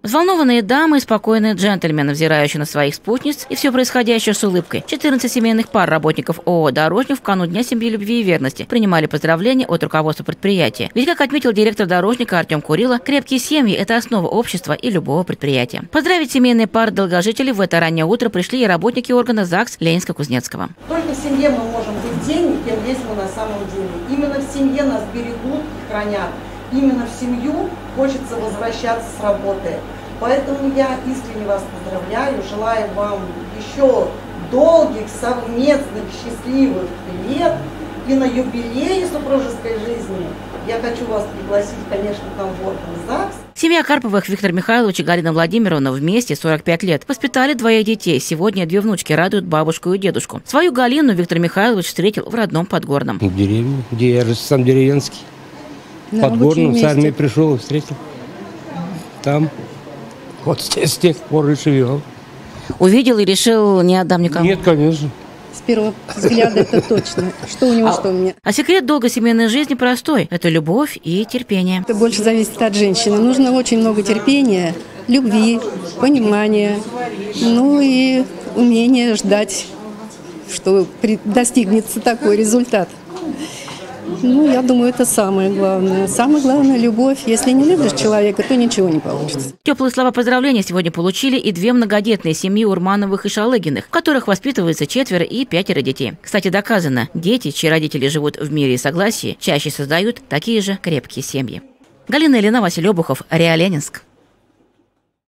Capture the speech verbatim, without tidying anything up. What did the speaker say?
Взволнованные дамы и спокойные джентльмены, взирающие на своих спутниц и все происходящее с улыбкой. четырнадцать семейных пар работников ООО «Дорожник» в канун Дня семьи, любви и верности принимали поздравления от руководства предприятия. Ведь, как отметил директор «Дорожника» Артем Курило, крепкие семьи – это основа общества и любого предприятия. Поздравить семейные пары долгожителей в это раннее утро пришли и работники органа ЗАГС Ленинска-Кузнецкого. Только в семье мы можем быть теми, кем есть мы на самом деле. Именно в семье нас берегут и хранят. Именно в семью хочется возвращаться с работы. Поэтому я искренне вас поздравляю, желаю вам еще долгих, совместных, счастливых лет. И на юбилее супружеской жизни я хочу вас пригласить, конечно, к нам в орган ЗАГС. Семья Карповых Виктор Михайлович и Галина Владимировна вместе сорок пять лет воспитали двоих детей. Сегодня две внучки радуют бабушку и дедушку. Свою Галину Виктор Михайлович встретил в родном Подгорном. В деревне, где я же сам деревенский. На Подгорном с армии пришел и встретил. Там. Вот с тех пор и живем. Увидел и решил, не отдам никому? Нет, конечно. С первого взгляда это точно. Что у него, а, что у меня. А секрет долгой семейной жизни простой. Это любовь и терпение. Это больше зависит от женщины. Нужно очень много терпения, любви, понимания, ну и умения ждать, что достигнется такой результат. Ну, я думаю, это самое главное. Самое главное – любовь. Если не любишь человека, то ничего не получится. Теплые слова поздравления сегодня получили и две многодетные семьи Урмановых и Шалыгиных, в которых воспитывается четверо и пятеро детей. Кстати, доказано, дети, чьи родители живут в мире и согласии, чаще создают такие же крепкие семьи. Галина Ильина, Василий Обухов, РИА Ленинск.